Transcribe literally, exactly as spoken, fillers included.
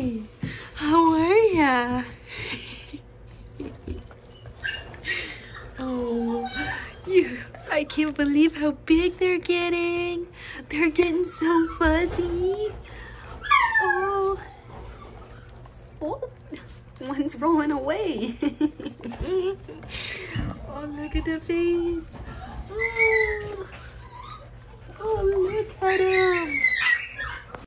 Hi, how are ya? Oh, you, I can't believe how big they're getting. They're getting so fuzzy. Oh, oh, one's rolling away. Oh, look at the face. Oh, oh look at him.